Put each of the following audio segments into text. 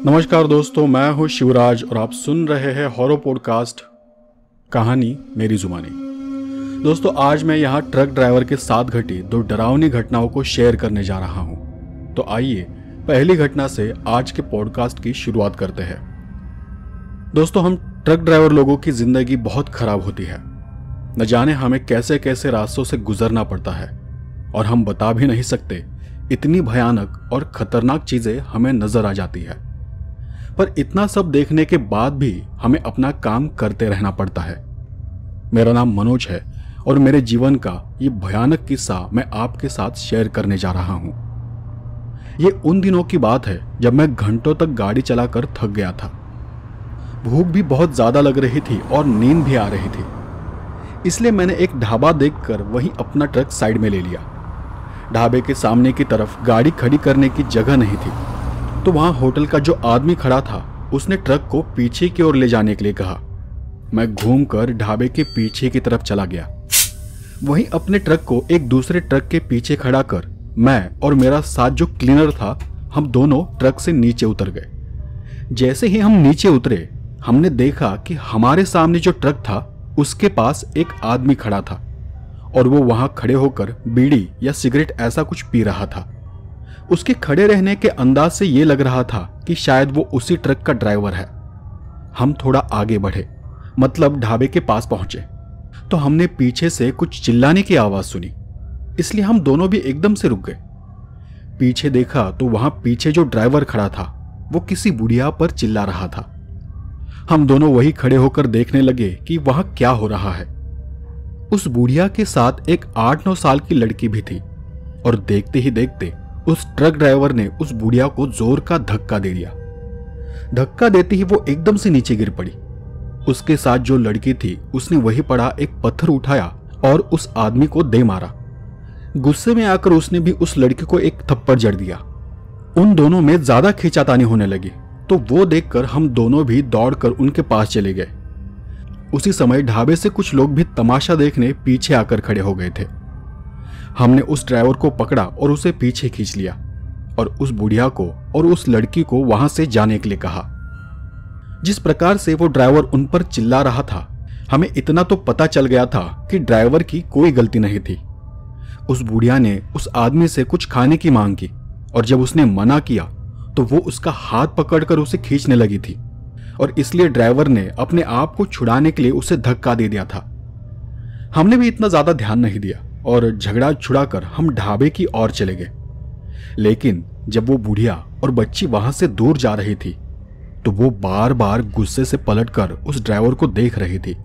नमस्कार दोस्तों, मैं हूं शिवराज और आप सुन रहे हैं हॉरर पॉडकास्ट कहानी मेरी जुबानी। दोस्तों, आज मैं यहां ट्रक ड्राइवर के साथ घटी दो डरावनी घटनाओं को शेयर करने जा रहा हूं। तो आइए पहली घटना से आज के पॉडकास्ट की शुरुआत करते हैं। दोस्तों, हम ट्रक ड्राइवर लोगों की जिंदगी बहुत खराब होती है। न जाने हमें कैसे कैसे रास्तों से गुजरना पड़ता है और हम बता भी नहीं सकते, इतनी भयानक और खतरनाक चीजें हमें नजर आ जाती है। पर इतना सब देखने के बाद भी हमें अपना काम करते रहना पड़ता है। मेरा नाम मनोज है और मेरे जीवन का ये भयानक किस्सा मैं आपके साथ शेयर करने जा रहा हूं। ये उन दिनों की बात है जब मैं घंटों तक गाड़ी चलाकर थक गया था। भूख भी बहुत ज्यादा लग रही थी और नींद भी आ रही थी। इसलिए मैंने एक ढाबा देखकर वहीं अपना ट्रक साइड में ले लिया। ढाबे के सामने की तरफ गाड़ी खड़ी करने की जगह नहीं थी, तो वहां होटल का जो आदमी खड़ा था उसने ट्रक को पीछे की ओर ले जाने के लिए कहा। मैं घूमकर ढाबे के पीछे की तरफ चला गया। वहीं अपने ट्रक को एक दूसरे ट्रक के पीछे खड़ा कर मैं और मेरा साथ जो क्लीनर था, हम दोनों ट्रक से नीचे उतर गए। जैसे ही हम नीचे उतरे, हमने देखा कि हमारे सामने जो ट्रक था उसके पास एक आदमी खड़ा था और वो वहां खड़े होकर बीड़ी या सिगरेट ऐसा कुछ पी रहा था। उसके खड़े रहने के अंदाज से ये लग रहा था कि शायद वो उसी ट्रक का ड्राइवर है। हम थोड़ा आगे बढ़े, मतलब ढाबे के पास पहुंचे, तो हमने पीछे से कुछ चिल्लाने की आवाज सुनी। इसलिए हम दोनों भी एकदम से रुक गए। पीछे देखा तो वहां पीछे जो ड्राइवर खड़ा था वो किसी बुढ़िया पर चिल्ला रहा था। हम दोनों वही खड़े होकर देखने लगे कि वहां क्या हो रहा है। उस बुढ़िया के साथ एक 8-9 साल की लड़की भी थी और देखते ही देखते उस ट्रक ड्राइवर ने उस बुढ़िया को जोर का धक्का दे दिया। धक्का देते ही वो एकदम से नीचे गिर पड़ी। उसके साथ जो लड़की थी उसने वही पड़ा एक पत्थर उठाया और उस आदमी को दे मारा। गुस्से में आकर उसने भी उस लड़की को एक थप्पड़ जड़ दिया। उन दोनों में ज्यादा खींचातानी होने लगी, तो वो देखकर हम दोनों भी दौड़कर उनके पास चले गए। उसी समय ढाबे से कुछ लोग भी तमाशा देखने पीछे आकर खड़े हो गए थे। हमने उस ड्राइवर को पकड़ा और उसे पीछे खींच लिया और उस बुढ़िया को और उस लड़की को वहां से जाने के लिए कहा। जिस प्रकार से वो ड्राइवर उन पर चिल्ला रहा था, हमें इतना तो पता चल गया था कि ड्राइवर की कोई गलती नहीं थी। उस बुढ़िया ने उस आदमी से कुछ खाने की मांग की और जब उसने मना किया तो वो उसका हाथ पकड़कर उसे खींचने लगी थी और इसलिए ड्राइवर ने अपने आप को छुड़ाने के लिए उसे धक्का दे दिया था। हमने भी इतना ज्यादा ध्यान नहीं दिया और झगड़ा छुड़ाकर हम ढाबे की ओर चले गए। लेकिन जब वो बुढ़िया और बच्ची वहां से दूर जा रही थी तो वो बार बार गुस्से से पलटकर उस ड्राइवर को देख रही थी।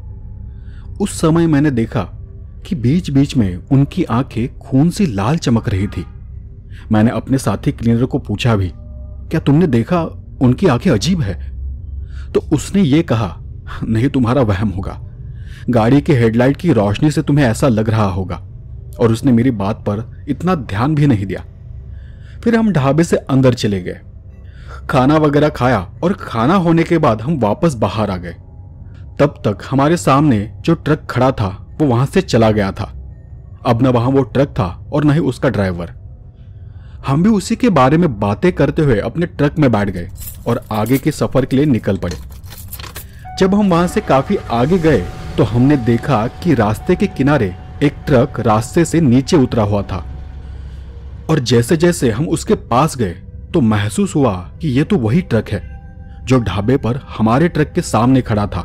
उस समय मैंने देखा कि बीच बीच में उनकी आंखें खून सी लाल चमक रही थी। मैंने अपने साथी क्लीनर को पूछा भी, क्या तुमने देखा उनकी आंखें अजीब है? तो उसने ये कहा, नहीं, तुम्हारा वहम होगा, गाड़ी के हेडलाइट की रोशनी से तुम्हें ऐसा लग रहा होगा। और उसने मेरी बात पर इतना ध्यान भी नहीं दिया। फिर हम ढाबे से अंदर चले गए, खाना वगैरह खाया और खाना होने के बाद हम वापस बाहर आ गए। तब तक हमारे सामने जो ट्रक खड़ा था वो वहां से चला गया था। अब न वहां वो ट्रक था और न ही उसका ड्राइवर। हम भी उसी के बारे में बातें करते हुए अपने ट्रक में बैठ गए और आगे के सफर के लिए निकल पड़े। जब हम वहां से काफी आगे गए तो हमने देखा कि रास्ते के किनारे एक ट्रक रास्ते से नीचे उतरा हुआ था और जैसे जैसे हम उसके पास गए तो महसूस हुआ कि यह तो वही ट्रक है जो ढाबे पर हमारे ट्रक के सामने खड़ा था।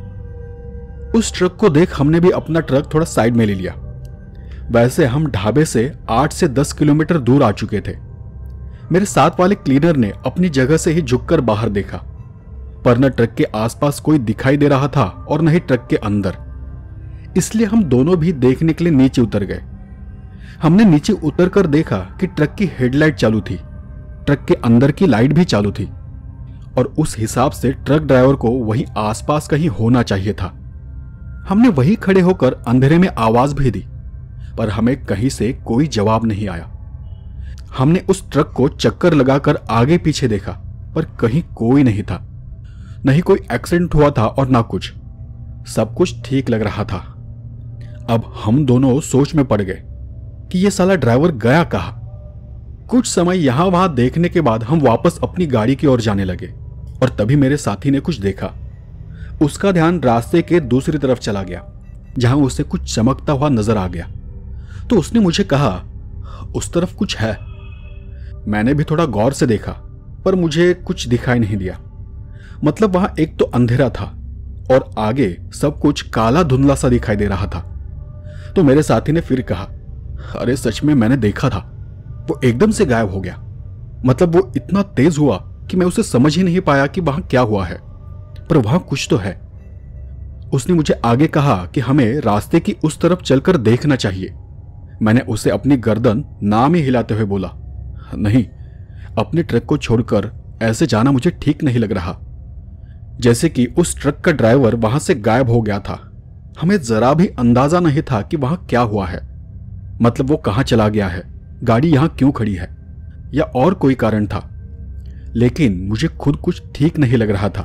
उस ट्रक को देख हमने भी अपना ट्रक थोड़ा साइड में ले लिया। वैसे हम ढाबे से 8 से 10 किलोमीटर दूर आ चुके थे। मेरे साथ वाले क्लीनर ने अपनी जगह से ही झुककर बाहर देखा, पर न ट्रक के आसपास कोई दिखाई दे रहा था और न ही ट्रक के अंदर। इसलिए हम दोनों भी देखने के लिए नीचे उतर गए। हमने नीचे उतरकर देखा कि ट्रक की हेडलाइट चालू थी, ट्रक के अंदर की लाइट भी चालू थी और उस हिसाब से ट्रक ड्राइवर को वहीं आसपास कहीं होना चाहिए था। हमने वहीं खड़े होकर अंधेरे में आवाज भी दी, पर हमें कहीं से कोई जवाब नहीं आया। हमने उस ट्रक को चक्कर लगाकर आगे पीछे देखा, पर कहीं कोई नहीं था। नहीं कोई एक्सीडेंट हुआ था और ना कुछ, सब कुछ ठीक लग रहा था। अब हम दोनों सोच में पड़ गए कि ये साला ड्राइवर गया कहाँ। कुछ समय यहां वहां देखने के बाद हम वापस अपनी गाड़ी की ओर जाने लगे। और तभी मेरे साथी ने कुछ देखा। उसका ध्यान रास्ते के दूसरी तरफ चला गया, जहां उसे कुछ चमकता हुआ नजर आ गया। तो उसने मुझे कहा, उस तरफ कुछ है। मैंने भी थोड़ा गौर से देखा, पर मुझे कुछ दिखाई नहीं दिया। मतलब वहां एक तो अंधेरा था और आगे सब कुछ काला धुंधला सा दिखाई दे रहा था। तो मेरे साथी ने फिर कहा, अरे सच में मैंने देखा था, वो एकदम से गायब हो गया। मतलब वो इतना तेज हुआ कि मैं उसे समझ ही नहीं पाया कि वहां क्या हुआ है, पर वहां कुछ तो है। उसने मुझे आगे कहा कि हमें रास्ते की उस तरफ चलकर देखना चाहिए। मैंने उसे अपनी गर्दन नाम ही हिलाते हुए बोला, नहीं, अपने ट्रक को छोड़कर ऐसे जाना मुझे ठीक नहीं लग रहा। जैसे कि उस ट्रक का ड्राइवर वहां से गायब हो गया था। हमें जरा भी अंदाजा नहीं था कि वहां क्या हुआ है। मतलब वो कहां चला गया है, गाड़ी यहां क्यों खड़ी है, या और कोई कारण था। लेकिन मुझे खुद कुछ ठीक नहीं लग रहा था।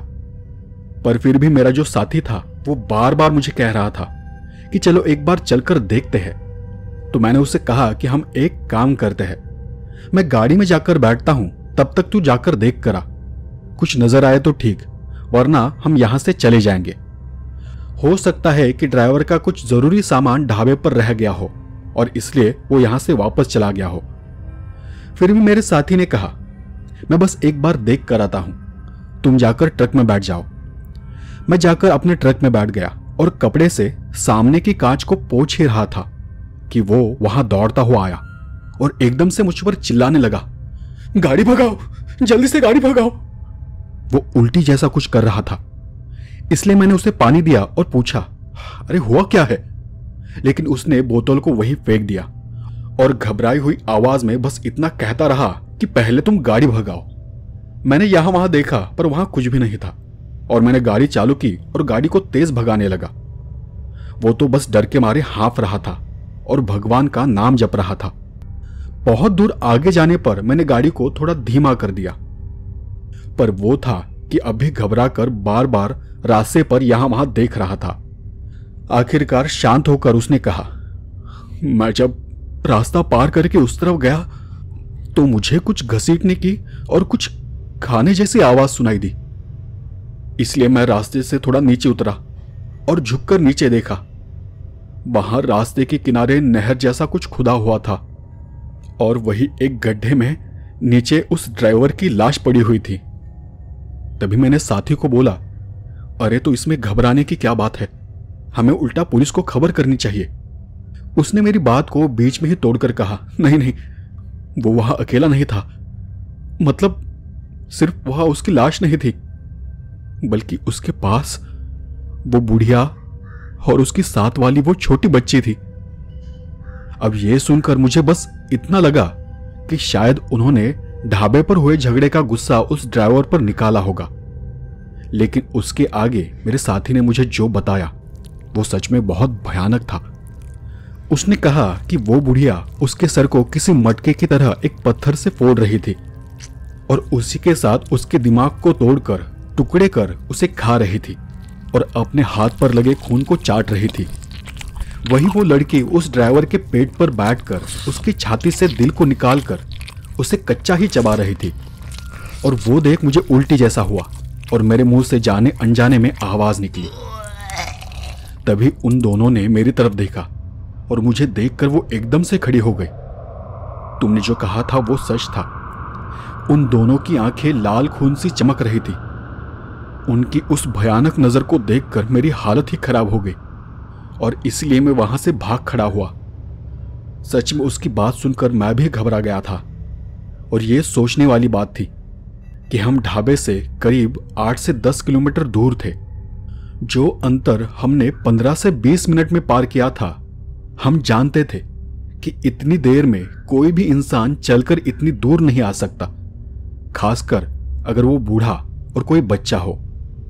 पर फिर भी मेरा जो साथी था वो बार बार मुझे कह रहा था कि चलो एक बार चलकर देखते हैं। तो मैंने उससे कहा कि हम एक काम करते हैं, मैं गाड़ी में जाकर बैठता हूं, तब तक तू जाकर देख करा। कुछ नजर आए तो ठीक, वरना हम यहां से चले जाएंगे। हो सकता है कि ड्राइवर का कुछ जरूरी सामान ढाबे पर रह गया हो और इसलिए वो यहां से वापस चला गया हो। फिर भी मेरे साथी ने कहा, मैं बस एक बार देख कर आता हूं, तुम जाकर ट्रक में बैठ जाओ। मैं जाकर अपने ट्रक में बैठ गया और कपड़े से सामने की कांच को पोंछ ही रहा था कि वो वहां दौड़ता हुआ आया और एकदम से मुझ पर चिल्लाने लगा, गाड़ी भगाओ, जल्दी से गाड़ी भगाओ। वो उल्टी जैसा कुछ कर रहा था, इसलिए मैंने उसे पानी दिया और पूछा, अरे हुआ क्या है? लेकिन उसने बोतल को वहीं फेंक दिया और घबराई हुई आवाज में बस इतना कहता रहा कि पहले तुम गाड़ी भगाओ। मैंने यहां वहां देखा, पर वहां कुछ भी नहीं था और मैंने गाड़ी चालू की और गाड़ी को तेज भगाने लगा। वो तो बस डर के मारे हाँफ रहा था और भगवान का नाम जप रहा था। बहुत दूर आगे जाने पर मैंने गाड़ी को थोड़ा धीमा कर दिया, पर वो था कि अभी घबरा कर बार बार रास्ते पर यहां वहां देख रहा था। आखिरकार शांत होकर उसने कहा, मैं जब रास्ता पार करके उस तरफ गया तो मुझे कुछ घसीटने की और कुछ खाने जैसी आवाज सुनाई दी। इसलिए मैं रास्ते से थोड़ा नीचे उतरा और झुककर नीचे देखा। वहां रास्ते के किनारे नहर जैसा कुछ खुदा हुआ था और वही एक गड्ढे में नीचे उस ड्राइवर की लाश पड़ी हुई थी। तभी मैंने साथी को बोला, अरे तो इसमें घबराने की क्या बात है, हमें उल्टा पुलिस को खबर करनी चाहिए। उसने मेरी बात को बीच में ही तोड़कर कहा, नहीं नहीं, वो वहां अकेला नहीं था। मतलब सिर्फ वहां उसकी लाश नहीं थी, बल्कि उसके पास वो बुढ़िया और उसकी साथ वाली वो छोटी बच्ची थी। अब यह सुनकर मुझे बस इतना लगा कि शायद उन्होंने ढाबे पर हुए झगड़े का गुस्सा उस ड्राइवर पर निकाला होगा। लेकिन उसके आगे मेरे साथी ने मुझे जो बताया वो सच में बहुत भयानक था। उसने कहा कि वो बुढ़िया उसके सर को किसी मटके की तरह एक पत्थर से फोड़ रही थी और उसी के साथ उसके दिमाग को तोड़कर टुकड़े कर उसे खा रही थी और अपने हाथ पर लगे खून को चाट रही थी। वही वो लड़की उस ड्राइवर के पेट पर बैठकर उसकी छाती से दिल को निकालकर उसे कच्चा ही चबा रही थी। और वो देख मुझे उल्टी जैसा हुआ और मेरे मुंह से जाने अनजाने में आवाज निकली। तभी उन दोनों ने मेरी तरफ देखा और मुझे देखकर वो एकदम से खड़ी हो गई। तुमने जो कहा था वो सच था। उन दोनों की आंखें लाल खून सी चमक रही थी। उनकी उस भयानक नजर को देखकर मेरी हालत ही खराब हो गई और इसलिए मैं वहां से भाग खड़ा हुआ। सच में उसकी बात सुनकर मैं भी घबरा गया था और यह सोचने वाली बात थी कि हम ढाबे से करीब 8 से 10 किलोमीटर दूर थे। जो अंतर हमने 15 से 20 मिनट में पार किया था, हम जानते थे कि इतनी देर में कोई भी इंसान चलकर इतनी दूर नहीं आ सकता, खासकर अगर वो बूढ़ा और कोई बच्चा हो।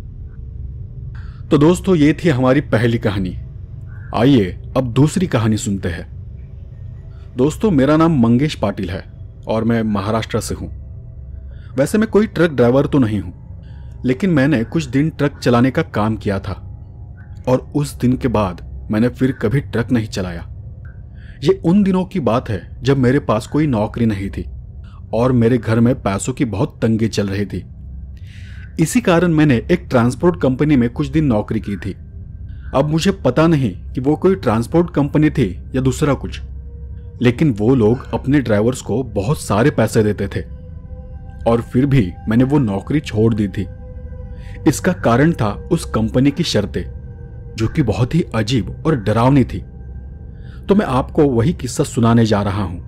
तो दोस्तों, ये थी हमारी पहली कहानी। आइए अब दूसरी कहानी सुनते हैं। दोस्तों, मेरा नाम मंगेश पाटिल है और मैं महाराष्ट्र से हूं। वैसे मैं कोई ट्रक ड्राइवर तो नहीं हूं, लेकिन मैंने कुछ दिन ट्रक चलाने का काम किया था और उस दिन के बाद मैंने फिर कभी ट्रक नहीं चलाया। ये उन दिनों की बात है जब मेरे पास कोई नौकरी नहीं थी और मेरे घर में पैसों की बहुत तंगी चल रही थी। इसी कारण मैंने एक ट्रांसपोर्ट कंपनी में कुछ दिन नौकरी की थी। अब मुझे पता नहीं कि वो कोई ट्रांसपोर्ट कंपनी थी या दूसरा कुछ, लेकिन वो लोग अपने ड्राइवर्स को बहुत सारे पैसे देते थे और फिर भी मैंने वो नौकरी छोड़ दी थी। इसका कारण था उस कंपनी की शर्तें, जो कि बहुत ही अजीब और डरावनी थी। तो मैं आपको वही किस्सा सुनाने जा रहा हूं।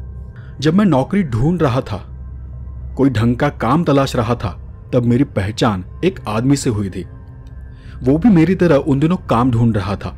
जब मैं नौकरी ढूंढ रहा था, कोई ढंग का काम तलाश रहा था, तब मेरी पहचान एक आदमी से हुई थी। वो भी मेरी तरह उन दिनों काम ढूंढ रहा था।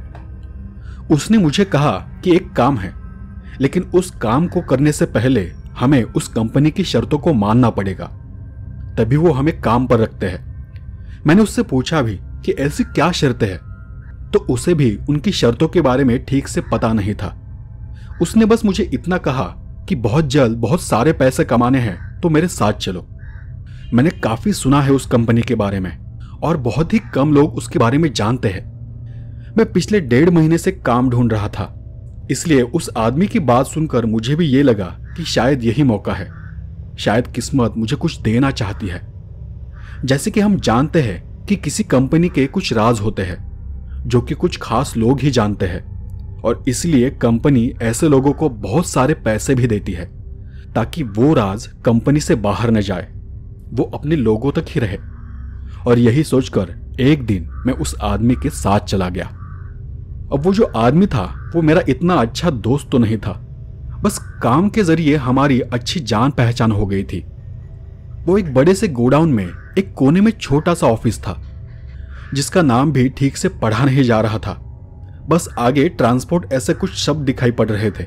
उसने मुझे कहा कि एक काम है, लेकिन उस काम को करने से पहले हमें उस कंपनी की शर्तों को मानना पड़ेगा, तभी वो हमें काम पर रखते हैं। मैंने उससे पूछा भी कि ऐसी क्या शर्तें हैं, तो उसे भी उनकी शर्तों के बारे में ठीक से पता नहीं था। उसने बस मुझे इतना कहा कि बहुत जल्द बहुत सारे पैसे कमाने हैं तो मेरे साथ चलो। मैंने काफी सुना है उस कंपनी के बारे में और बहुत ही कम लोग उसके बारे में जानते हैं। मैं पिछले 1.5 महीने से काम ढूंढ रहा था, इसलिए उस आदमी की बात सुनकर मुझे भी ये लगा कि शायद यही मौका है, शायद किस्मत मुझे कुछ देना चाहती है। जैसे कि हम जानते हैं कि किसी कंपनी के कुछ राज होते हैं जो कि कुछ खास लोग ही जानते हैं, और इसलिए कंपनी ऐसे लोगों को बहुत सारे पैसे भी देती है ताकि वो राज कंपनी से बाहर न जाए, वो अपने लोगों तक ही रहे। और यही सोचकर एक दिन मैं उस आदमी के साथ चला गया। अब वो जो आदमी था वो मेरा इतना अच्छा दोस्त तो नहीं था, बस काम के जरिए हमारी अच्छी जान पहचान हो गई थी। वो एक बड़े से गोडाउन में एक कोने में छोटा सा ऑफिस था, जिसका नाम भी ठीक से पढ़ा नहीं जा रहा था, बस आगे ट्रांसपोर्ट ऐसे कुछ शब्द दिखाई पड़ रहे थे।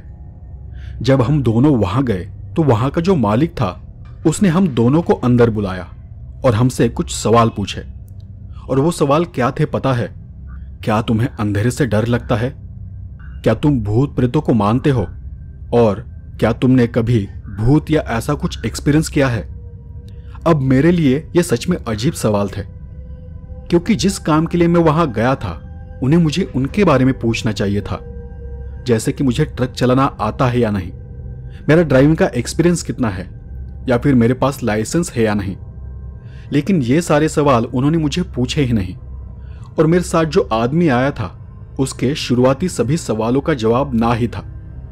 जब हम दोनों वहां गए तो वहां का जो मालिक था उसने हम दोनों को अंदर बुलाया और हमसे कुछ सवाल पूछे। और वो सवाल क्या थे पता है? क्या तुम्हें अंधेरे से डर लगता है? क्या तुम भूत प्रेतों को मानते हो? और क्या तुमने कभी भूत या ऐसा कुछ एक्सपीरियंस किया है? अब मेरे लिए ये सच में अजीब सवाल थे, क्योंकि जिस काम के लिए मैं वहां गया था उन्हें मुझे उनके बारे में पूछना चाहिए था, जैसे कि मुझे ट्रक चलाना आता है या नहीं, मेरा ड्राइविंग का एक्सपीरियंस कितना है, या फिर मेरे पास लाइसेंस है या नहीं। लेकिन ये सारे सवाल उन्होंने मुझे पूछे ही नहीं। और मेरे साथ जो आदमी आया था उसके शुरुआती सभी सवालों का जवाब ना ही था।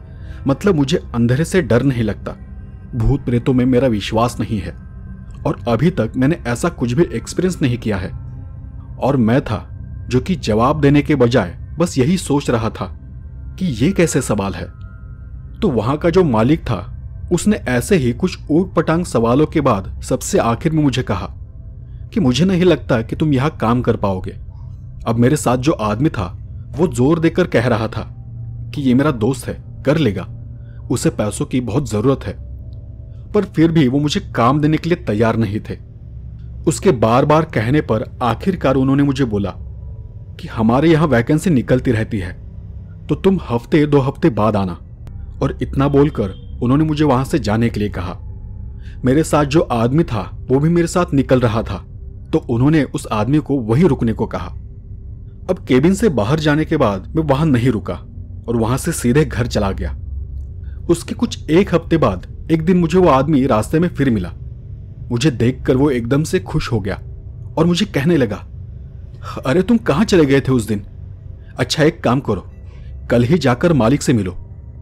मतलब मुझे अंधेरे से डर नहीं लगता, भूत प्रेतों में मेरा विश्वास नहीं है, और अभी तक मैंने ऐसा कुछ भी एक्सपीरियंस नहीं किया है। और मैं था जो कि जवाब देने के बजाय बस यही सोच रहा था कि ये कैसे सवाल है। तो वहां का जो मालिक था उसने ऐसे ही कुछ ऊट पटांग सवालों के बाद सबसे आखिर में मुझे कहा कि मुझे नहीं लगता कि तुम यहां काम कर पाओगे। अब मेरे साथ जो आदमी था वो जोर देकर कह रहा था कि ये मेरा दोस्त है, कर लेगा, उसे पैसों की बहुत जरूरत है, पर फिर भी वो मुझे काम देने के लिए तैयार नहीं थे। उसके बार बार कहने पर आखिरकार उन्होंने मुझे बोला कि हमारे यहां वैकेंसी निकलती रहती है, तो तुम हफ्ते 2 हफ्ते बाद आना। और इतना बोलकर उन्होंने मुझे वहां से जाने के लिए कहा। मेरे साथ जो आदमी था वो भी मेरे साथ निकल रहा था, तो उन्होंने उस आदमी को वहीं रुकने को कहा। अब केबिन से बाहर जाने के बाद मैं वहां नहीं रुका और वहां से सीधे घर चला गया। उसके कुछ 1 हफ्ते बाद एक दिन मुझे वो आदमी रास्ते में फिर मिला। मुझे देखकर वो एकदम से खुश हो गया और मुझे कहने लगा, अरे तुम कहां चले गए थे उस दिन? अच्छा एक काम करो, कल ही जाकर मालिक से मिलो,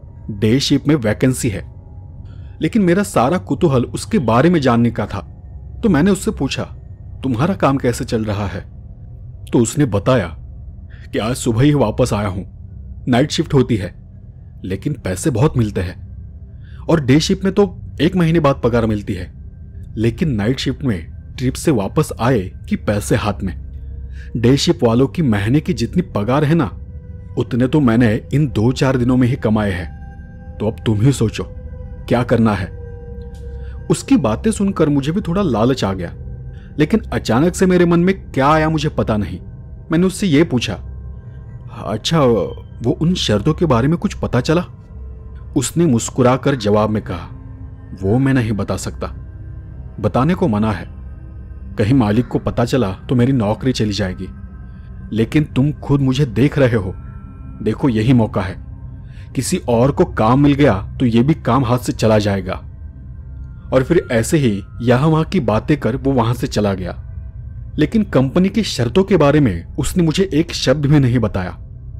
डे शिफ्ट में वैकेंसी है। लेकिन मेरा सारा कुतूहल उसके बारे में जानने का था, तो मैंने उससे पूछा, तुम्हारा काम कैसे चल रहा है? तो उसने बताया कि आज सुबह ही वापस आया हूं, नाइट शिफ्ट होती है, लेकिन पैसे बहुत मिलते हैं, और डे शिफ्ट में तो 1 महीने बाद पगार मिलती है, लेकिन नाइट शिफ्ट में ट्रिप से वापस आए कि पैसे हाथ में। डे शिफ्ट वालों की महीने की जितनी पगार है ना, उतने तो मैंने इन 2-4 दिनों में ही कमाए हैं। तो अब तुम ही सोचो क्या करना है। उसकी बातें सुनकर मुझे भी थोड़ा लालच आ गया, लेकिन अचानक से मेरे मन में क्या आया मुझे पता नहीं। मैंने उससे ये पूछा, अच्छा वो उन शर्तों के बारे में कुछ पता चला? उसने मुस्कुराकर जवाब में कहा, वो मैं नहीं बता सकता, बताने को मना है, कहीं मालिक को पता चला तो मेरी नौकरी चली जाएगी। लेकिन तुम खुद मुझे देख रहे हो, देखो यही मौका है, किसी और को काम मिल गया तो ये भी काम हाथ से चला जाएगा। और फिर ऐसे ही यहां वहां की बातें कर वो वहां से चला गया। लेकिन कंपनी की शर्तों के बारे में उसने मुझे एक शब्द भी नहीं बताया।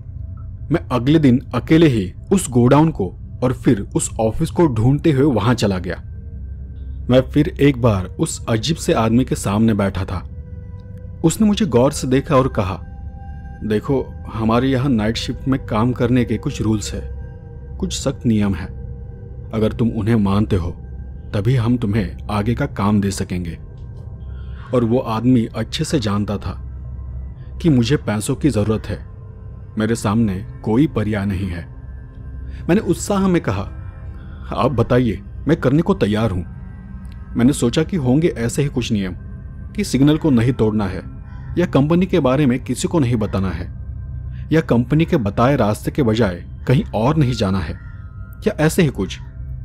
मैं अगले दिन अकेले ही उस गोडाउन को और फिर उस ऑफिस को ढूंढते हुए वहां चला गया। मैं फिर एक बार उस अजीब से आदमी के सामने बैठा था। उसने मुझे गौर से देखा और कहा, देखो, हमारे यहाँ नाइट शिफ्ट में काम करने के कुछ रूल्स है, कुछ सख्त नियम है। अगर तुम उन्हें मानते हो तभी हम तुम्हें आगे का काम दे सकेंगे। और वो आदमी अच्छे से जानता था कि मुझे पैसों की जरूरत है, मेरे सामने कोई पर्याय नहीं है। मैंने उत्साह में कहा, आप बताइए, मैं करने को तैयार हूं। मैंने सोचा कि होंगे ऐसे ही कुछ नियम कि सिग्नल को नहीं तोड़ना है, या कंपनी के बारे में किसी को नहीं बताना है, या कंपनी के बताए रास्ते के बजाय कहीं और नहीं जाना है, या ऐसे ही कुछ।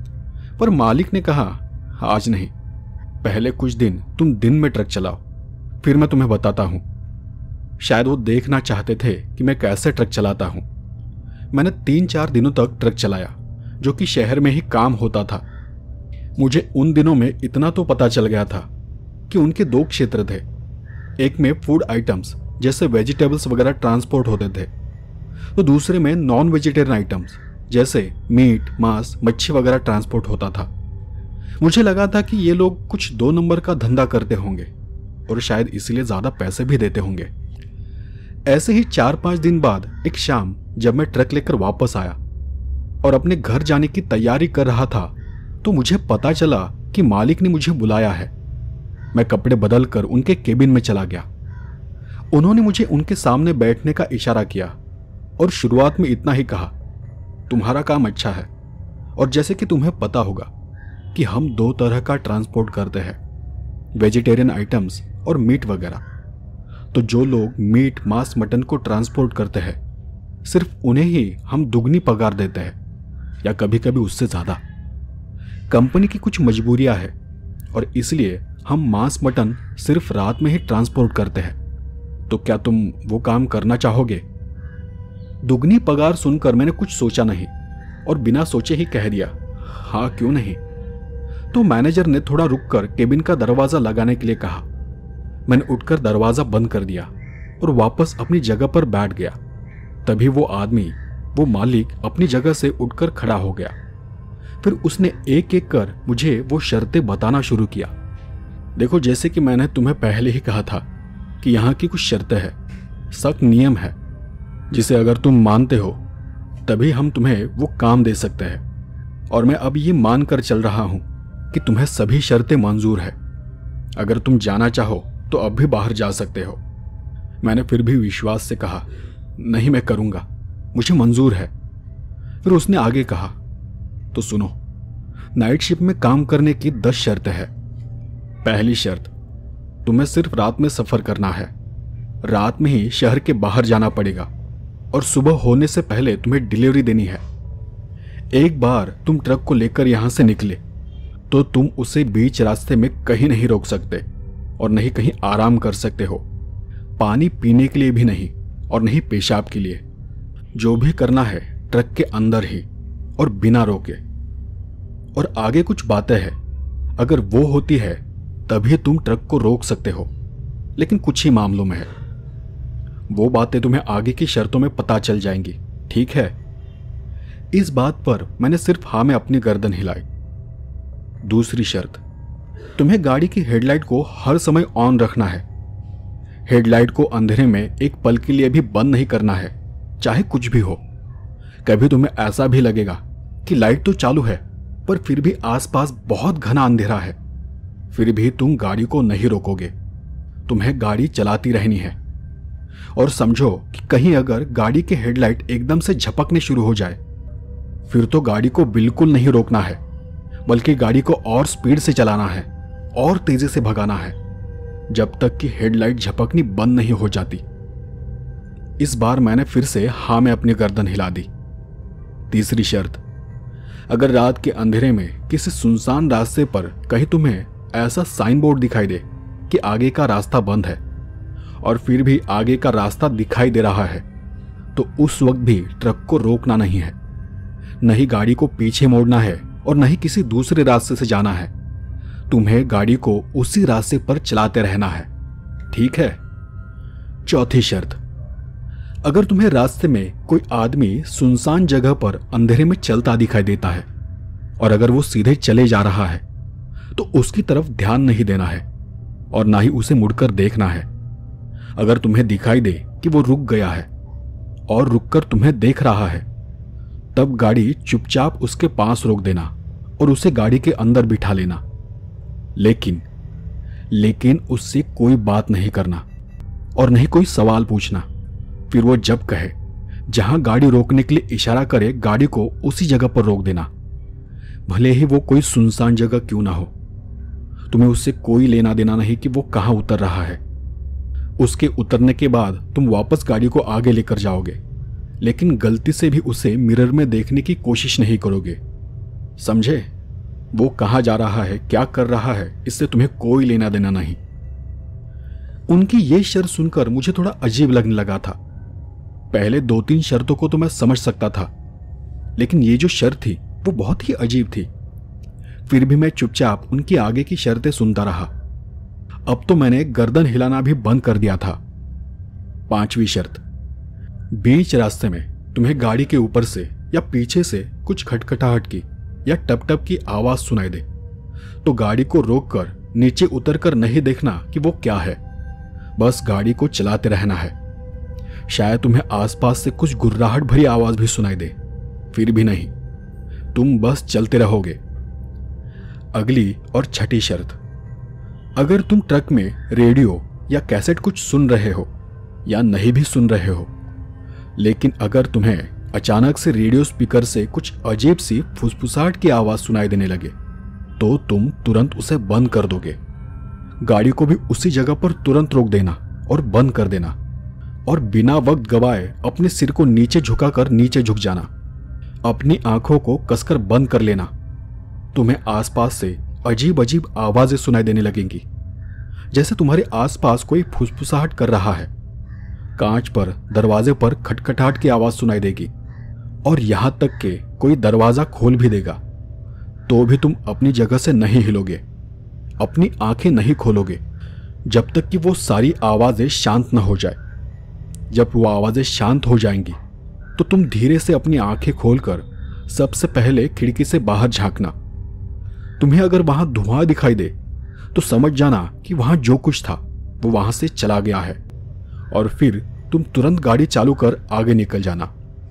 पर मालिक ने कहा, आज नहीं, पहले कुछ दिन तुम दिन में ट्रक चलाओ, फिर मैं तुम्हें बताता हूं। शायद वो देखना चाहते थे कि मैं कैसे ट्रक चलाता हूं। मैंने 3-4 दिनों तक ट्रक चलाया, जो कि शहर में ही काम होता था। मुझे उन दिनों में इतना तो पता चल गया था कि उनके 2 क्षेत्र थे। एक में फूड आइटम्स जैसे वेजिटेबल्स वगैरह ट्रांसपोर्ट होते थे, तो दूसरे में नॉन वेजिटेरियन आइटम्स जैसे मीट, मांस, मच्छी वगैरह ट्रांसपोर्ट होता था। मुझे लगा था कि ये लोग कुछ 2 नंबर का धंधा करते होंगे और शायद इसलिए ज्यादा पैसे भी देते होंगे। ऐसे ही 4-5 दिन बाद एक शाम जब मैं ट्रक लेकर वापस आया और अपने घर जाने की तैयारी कर रहा था, तो मुझे पता चला कि मालिक ने मुझे बुलाया है। मैं कपड़े बदलकर उनके केबिन में चला गया। उन्होंने मुझे उनके सामने बैठने का इशारा किया और शुरुआत में इतना ही कहा, तुम्हारा काम अच्छा है, और जैसे कि तुम्हें पता होगा कि हम 2 तरह का ट्रांसपोर्ट करते हैं, वेजिटेरियन आइटम्स और मीट वगैरह। तो जो लोग मीट, मांस, मटन को ट्रांसपोर्ट करते हैं, सिर्फ उन्हें ही हम दुगनी पगार देते हैं, या कभी कभी उससे ज्यादा। कंपनी की कुछ मजबूरियां हैं और इसलिए हम मांस, मटन सिर्फ रात में ही ट्रांसपोर्ट करते हैं। तो क्या तुम वो काम करना चाहोगे? दुगनी पगार सुनकर मैंने कुछ सोचा नहीं और बिना सोचे ही कह दिया, हाँ क्यों नहीं। तो मैनेजर ने थोड़ा रुककर केबिन का दरवाजा लगाने के लिए कहा। मैंने उठकर दरवाजा बंद कर दिया और वापस अपनी जगह पर बैठ गया। तभी वो आदमी, वो मालिक, अपनी जगह से उठकर खड़ा हो गया। फिर उसने एक एक कर मुझे वो शर्तें बताना शुरू किया। देखो, जैसे कि मैंने तुम्हें पहले ही कहा था कि यहाँ की कुछ शर्तें हैं, सख्त नियम है, जिसे अगर तुम मानते हो तभी हम तुम्हें वो काम दे सकते हैं। और मैं अब ये मानकर चल रहा हूं कि तुम्हें सभी शर्तें मंजूर है। अगर तुम जाना चाहो तो अब भी बाहर जा सकते हो। मैंने फिर भी विश्वास से कहा, नहीं, मैं करूंगा, मुझे मंजूर है। फिर उसने आगे कहा, तो सुनो, नाइट शिफ्ट में काम करने की 10 शर्तें हैं। पहली शर्त, तुम्हें सिर्फ रात में सफर करना है। रात में ही शहर के बाहर जाना पड़ेगा और सुबह होने से पहले तुम्हें डिलीवरी देनी है। एक बार तुम ट्रक को लेकर यहां से निकले तो तुम उसे बीच रास्ते में कहीं नहीं रोक सकते और नहीं कहीं आराम कर सकते हो। पानी पीने के लिए भी नहीं और नहीं पेशाब के लिए। जो भी करना है ट्रक के अंदर ही और बिना रोके। और आगे कुछ बातें हैं, अगर वो होती है तभी तुम ट्रक को रोक सकते हो, लेकिन कुछ ही मामलों में है। वो बातें तुम्हें आगे की शर्तों में पता चल जाएंगी, ठीक है? इस बात पर मैंने सिर्फ हाँ में अपनी गर्दन हिलाई। दूसरी शर्त, तुम्हें गाड़ी की हेडलाइट को हर समय ऑन रखना है। हेडलाइट को अंधेरे में एक पल के लिए भी बंद नहीं करना है, चाहे कुछ भी हो। कभी तुम्हें ऐसा भी लगेगा कि लाइट तो चालू है पर फिर भी आसपास बहुत घना अंधेरा है, फिर भी तुम गाड़ी को नहीं रोकोगे। तुम्हें गाड़ी चलाती रहनी है। और समझो कि कहीं अगर गाड़ी के हेडलाइट एकदम से झपकने शुरू हो जाए, फिर तो गाड़ी को बिल्कुल नहीं रोकना है, बल्कि गाड़ी को और स्पीड से चलाना है और तेजी से भगाना है जब तक कि हेडलाइट झपकनी बंद नहीं हो जाती। इस बार मैंने फिर से हाँ में अपनी गर्दन हिला दी। तीसरी शर्त, अगर रात के अंधेरे में किसी सुनसान रास्ते पर कहीं तुम्हें ऐसा साइन बोर्ड दिखाई दे कि आगे का रास्ता बंद है और फिर भी आगे का रास्ता दिखाई दे रहा है, तो उस वक्त भी ट्रक को रोकना नहीं है, नहीं गाड़ी को पीछे मोड़ना है और नहीं किसी दूसरे रास्ते से जाना है। तुम्हें गाड़ी को उसी रास्ते पर चलाते रहना है, ठीक है। चौथी शर्त, अगर तुम्हें रास्ते में कोई आदमी सुनसान जगह पर अंधेरे में चलता दिखाई देता है और अगर वो सीधे चले जा रहा है तो उसकी तरफ ध्यान नहीं देना है और ना ही उसे मुड़कर देखना है। अगर तुम्हें दिखाई दे कि वो रुक गया है और रुककर तुम्हें देख रहा है, तब गाड़ी चुपचाप उसके पास रोक देना और उसे गाड़ी के अंदर बिठा लेना। लेकिन उससे कोई बात नहीं करना और नहीं कोई सवाल पूछना। फिर वो जब कहे, जहां गाड़ी रोकने के लिए इशारा करे, गाड़ी को उसी जगह पर रोक देना, भले ही वो कोई सुनसान जगह क्यों ना हो। तुम्हें उससे कोई लेना देना नहीं कि वो कहां उतर रहा है। उसके उतरने के बाद तुम वापस गाड़ी को आगे लेकर जाओगे, लेकिन गलती से भी उसे मिरर में देखने की कोशिश नहीं करोगे। समझे? वो कहां जा रहा है, क्या कर रहा है, इससे तुम्हें कोई लेना देना नहीं। उनकी ये शर्त सुनकर मुझे थोड़ा अजीब लगने लगा था। पहले 2-3 शर्तों को तो मैं समझ सकता था, लेकिन ये जो शर्त थी वो बहुत ही अजीब थी। फिर भी मैं चुपचाप उनकी आगे की शर्तें सुनता रहा। अब तो मैंने गर्दन हिलाना भी बंद कर दिया था। 5वीं शर्त, बीच रास्ते में तुम्हें गाड़ी के ऊपर से या पीछे से कुछ खटखटाहट की या टप टप की आवाज सुनाई दे तो गाड़ी को रोककर नीचे उतरकर नहीं देखना कि वो क्या है, बस गाड़ी को चलाते रहना है। शायद तुम्हें आसपास से कुछ गुर्राहट भरी आवाज भी सुनाई दे, फिर भी नहीं, तुम बस चलते रहोगे। अगली और 6ठी शर्त, अगर तुम ट्रक में रेडियो या कैसेट कुछ सुन रहे हो या नहीं भी सुन रहे हो, लेकिन अगर तुम्हें अचानक से रेडियो स्पीकर से कुछ अजीब सी फुसफुसाहट की आवाज सुनाई देने लगे तो तुम तुरंत उसे बंद कर दोगे। गाड़ी को भी उसी जगह पर तुरंत रोक देना और बंद कर देना और बिना वक्त गवाए अपने सिर को नीचे झुकाकर नीचे झुक जाना। अपनी आंखों को कसकर बंद कर लेना। तुम्हें आसपास से अजीब अजीब आवाजें सुनाई देने लगेंगी, जैसे तुम्हारे आसपास कोई फुसफुसाहट कर रहा है। कांच पर, दरवाजे पर खटखटाहट की आवाज सुनाई देगी और यहां तक कि कोई दरवाजा खोल भी देगा तो भी तुम अपनी जगह से नहीं हिलोगे, अपनी आंखें नहीं खोलोगे जब तक कि वो सारी आवाजें शांत न हो जाए। जब वो आवाजें शांत हो जाएंगी तो तुम धीरे से अपनी आंखें खोलकर सबसे पहले खिड़की से बाहर झांकना। तुम्हें अगर वहां धुआं दिखाई दे तो समझ जाना कि वहां जो कुछ था वो वहां से चला गया है और फिर तुम तुरंत गाड़ी चालू कर आगे निकल जाना।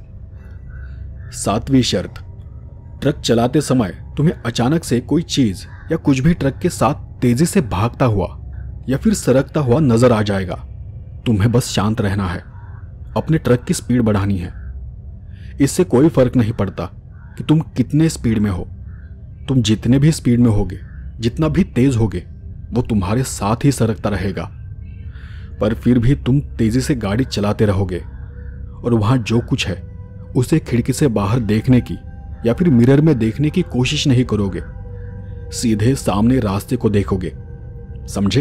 7वीं शर्त, ट्रक चलाते समय तुम्हें अचानक से कोई चीज या कुछ भी ट्रक के साथ तेजी से भागता हुआ या फिर सरकता हुआ नजर आ जाएगा। तुम्हें बस शांत रहना है, अपने ट्रक की स्पीड बढ़ानी है। इससे कोई फर्क नहीं पड़ता कि तुम कितने स्पीड में हो। तुम जितने भी स्पीड में होगे, जितना भी तेज होगे, वो तुम्हारे साथ ही सरकता रहेगा। पर फिर भी तुम तेजी से गाड़ी चलाते रहोगे और वहां जो कुछ है उसे खिड़की से बाहर देखने की या फिर मिरर में देखने की कोशिश नहीं करोगे। सीधे सामने रास्ते को देखोगे। समझे?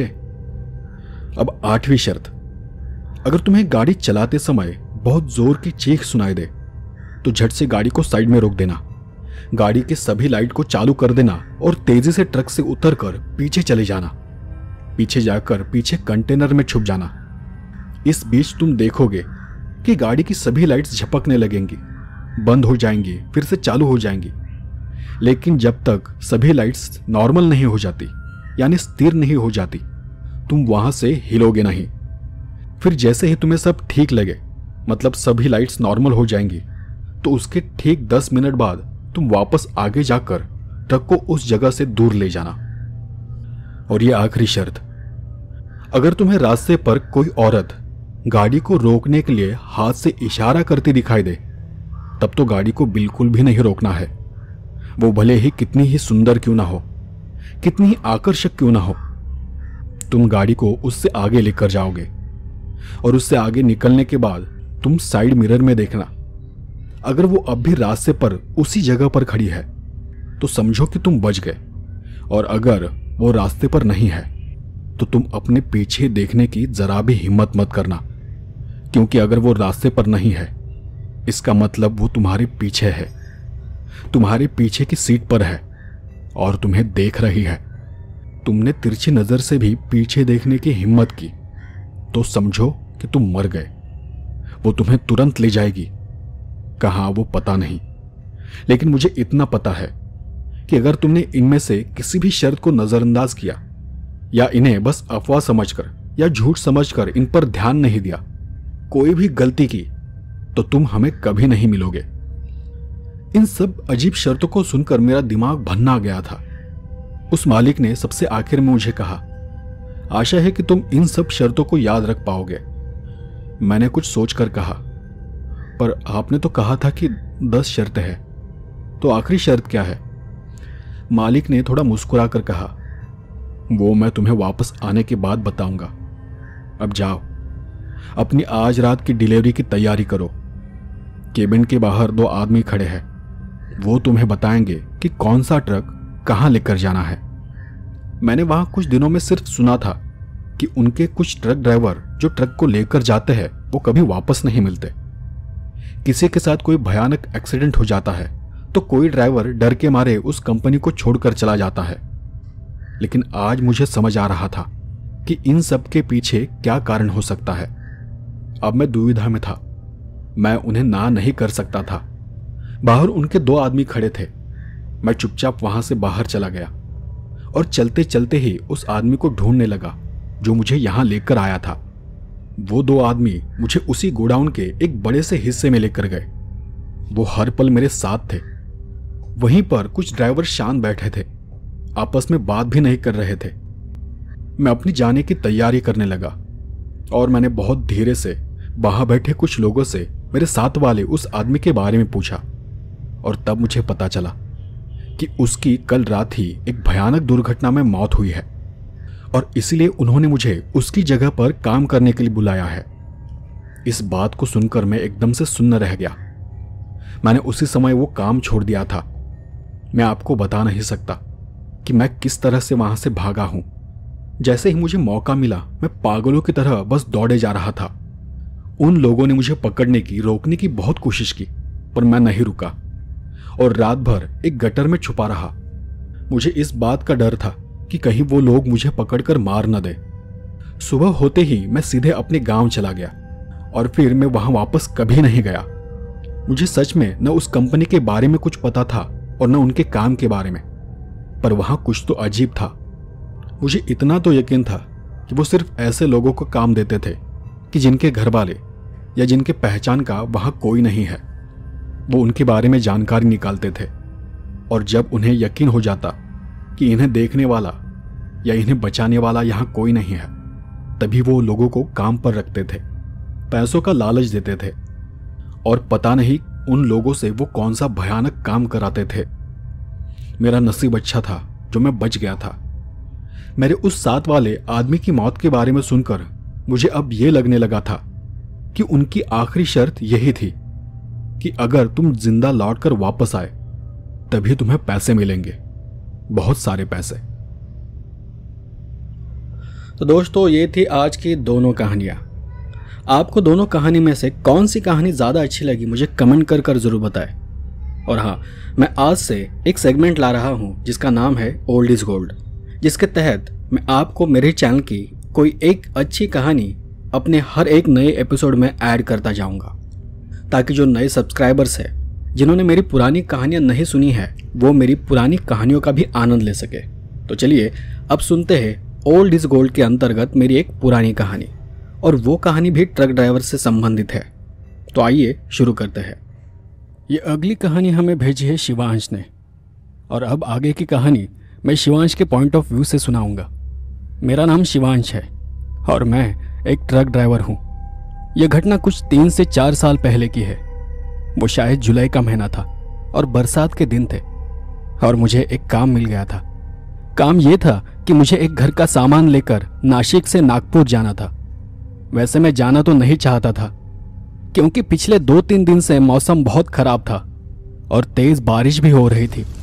अब 8वीं शर्त, अगर तुम्हें गाड़ी चलाते समय बहुत जोर की चीख सुनाई दे तो झट से गाड़ी को साइड में रोक देना, गाड़ी के सभी लाइट को चालू कर देना और तेजी से ट्रक से उतरकर पीछे चले जाना। पीछे जाकर पीछे कंटेनर में छुप जाना। इस बीच तुम देखोगे कि गाड़ी की सभी लाइट्स झपकने लगेंगी, बंद हो जाएंगी, फिर से चालू हो जाएंगी। लेकिन जब तक सभी लाइट्स नॉर्मल नहीं हो जाती, यानी स्थिर नहीं हो जाती, तुम वहां से हिलोगे नहीं। फिर जैसे ही तुम्हें सब ठीक लगे, मतलब सभी लाइट्स नॉर्मल हो जाएंगी, तो उसके ठीक 10 मिनट बाद तुम वापस आगे जाकर ट्रक को उस जगह से दूर ले जाना। और ये आखिरी शर्त, अगर तुम्हें रास्ते पर कोई औरत गाड़ी को रोकने के लिए हाथ से इशारा करती दिखाई दे, तब तो गाड़ी को बिल्कुल भी नहीं रोकना है। वो भले ही कितनी ही सुंदर क्यों ना हो, कितनी ही आकर्षक क्यों ना हो, तुम गाड़ी को उससे आगे लेकर जाओगे और उससे आगे निकलने के बाद तुम साइड मिरर में देखना। अगर वो अब भी रास्ते पर उसी जगह पर खड़ी है तो समझो कि तुम बच गए, और अगर वो रास्ते पर नहीं है तो तुम अपने पीछे देखने की जरा भी हिम्मत मत करना, क्योंकि अगर वो रास्ते पर नहीं है इसका मतलब वो तुम्हारे पीछे है, तुम्हारे पीछे की सीट पर है और तुम्हें देख रही है। तुमने तिरछी नजर से भी पीछे देखने की हिम्मत की तो समझो कि तुम मर गए। वो तुम्हें तुरंत ले जाएगी। कहाँ वो पता नहीं, लेकिन मुझे इतना पता है कि अगर तुमने इनमें से किसी भी शर्त को नजरअंदाज किया या इन्हें बस अफवाह समझकर या झूठ समझकर इन पर ध्यान नहीं दिया, कोई भी गलती की, तो तुम हमें कभी नहीं मिलोगे। इन सब अजीब शर्तों को सुनकर मेरा दिमाग भन्ना गया था। उस मालिक ने सबसे आखिर में मुझे कहा, आशा है कि तुम इन सब शर्तों को याद रख पाओगे। मैंने कुछ सोचकर कहा, पर आपने तो कहा था कि 10 शर्तें हैं, तो आखिरी शर्त क्या है? मालिक ने थोड़ा मुस्कुरा कर कहा, वो मैं तुम्हें वापस आने के बाद बताऊंगा। अब जाओ, अपनी आज रात की डिलीवरी की तैयारी करो। केबिन के बाहर 2 आदमी खड़े हैं, वो तुम्हें बताएंगे कि कौन सा ट्रक कहाँ लेकर जाना है। मैंने वहां कुछ दिनों में सिर्फ सुना था कि उनके कुछ ट्रक ड्राइवर जो ट्रक को लेकर जाते हैं वो कभी वापस नहीं मिलते। किसी के साथ कोई भयानक एक्सीडेंट हो जाता है तो कोई ड्राइवर डर के मारे उस कंपनी को छोड़कर चला जाता है। लेकिन आज मुझे समझ आ रहा था कि इन सब के पीछे क्या कारण हो सकता है। अब मैं दुविधा में था, मैं उन्हें ना नहीं कर सकता था। बाहर उनके 2 आदमी खड़े थे। मैं चुपचाप वहां से बाहर चला गया और चलते चलते ही उस आदमी को ढूंढने लगा जो मुझे यहां लेकर आया था। वो 2 आदमी मुझे उसी गोडाउन के एक बड़े से हिस्से में लेकर गए। वो हर पल मेरे साथ थे। वहीं पर कुछ ड्राइवर शांत बैठे थे, आपस में बात भी नहीं कर रहे थे। मैं अपनी जाने की तैयारी करने लगा और मैंने बहुत धीरे से वहां बैठे कुछ लोगों से मेरे साथ वाले उस आदमी के बारे में पूछा। और तब मुझे पता चला कि उसकी कल रात ही एक भयानक दुर्घटना में मौत हुई है और इसलिए उन्होंने मुझे उसकी जगह पर काम करने के लिए बुलाया है। इस बात को सुनकर मैं एकदम से सुन्न रह गया। मैंने उसी समय वो काम छोड़ दिया था। मैं आपको बता नहीं सकता कि मैं किस तरह से वहां से भागा हूं। जैसे ही मुझे मौका मिला मैं पागलों की तरह बस दौड़े जा रहा था। उन लोगों ने मुझे पकड़ने की, रोकने की बहुत कोशिश की, पर मैं नहीं रुका और रात भर एक गटर में छुपा रहा। मुझे इस बात का डर था कि कहीं वो लोग मुझे पकड़कर मार न दे। सुबह होते ही मैं सीधे अपने गांव चला गया और फिर मैं वहां वापस कभी नहीं गया। मुझे सच में न उस कंपनी के बारे में कुछ पता था और न उनके काम के बारे में, पर वहां कुछ तो अजीब था। मुझे इतना तो यकीन था कि वो सिर्फ ऐसे लोगों को काम देते थे कि जिनके घर वाले या जिनके पहचान का वहां कोई नहीं है। वो उनके बारे में जानकारी निकालते थे और जब उन्हें यकीन हो जाता कि इन्हें देखने वाला या इन्हें बचाने वाला यहाँ कोई नहीं है, तभी वो लोगों को काम पर रखते थे, पैसों का लालच देते थे और पता नहीं उन लोगों से वो कौन सा भयानक काम कराते थे। मेरा नसीब अच्छा था जो मैं बच गया था। मेरे उस साथ वाले आदमी की मौत के बारे में सुनकर मुझे अब ये लगने लगा था कि उनकी आखिरी शर्त यही थी कि अगर तुम जिंदा लौटकर वापस आए तभी तुम्हें पैसे मिलेंगे, बहुत सारे पैसे। तो दोस्तों, ये थी आज की दोनों कहानियां। आपको दोनों कहानी में से कौन सी कहानी ज़्यादा अच्छी लगी मुझे कमेंट कर ज़रूर बताएं। और हाँ, मैं आज से एक सेगमेंट ला रहा हूँ जिसका नाम है ओल्ड इज गोल्ड, जिसके तहत मैं आपको मेरे चैनल की कोई एक अच्छी कहानी अपने हर एक नए एपिसोड में ऐड करता जाऊँगा, ताकि जो नए सब्सक्राइबर्स हैं जिन्होंने मेरी पुरानी कहानियाँ नहीं सुनी है वो मेरी पुरानी कहानियों का भी आनंद ले सके। तो चलिए अब सुनते हैं ओल्ड इज गोल्ड के अंतर्गत मेरी एक पुरानी कहानी, और वो कहानी भी ट्रक ड्राइवर से संबंधित है। तो आइए शुरू करते हैं। ये अगली कहानी हमें भेजी है शिवांश ने, और अब आगे की कहानी मैं शिवांश के पॉइंट ऑफ व्यू से सुनाऊंगा। मेरा नाम शिवांश है और मैं एक ट्रक ड्राइवर हूँ। यह घटना कुछ 3 से 4 साल पहले की है। वो शायद जुलाई का महीना था और बरसात के दिन थे और मुझे एक काम मिल गया था। काम ये था कि मुझे एक घर का सामान लेकर नासिक से नागपुर जाना था। वैसे मैं जाना तो नहीं चाहता था क्योंकि पिछले 2-3 दिन से मौसम बहुत खराब था और तेज बारिश भी हो रही थी।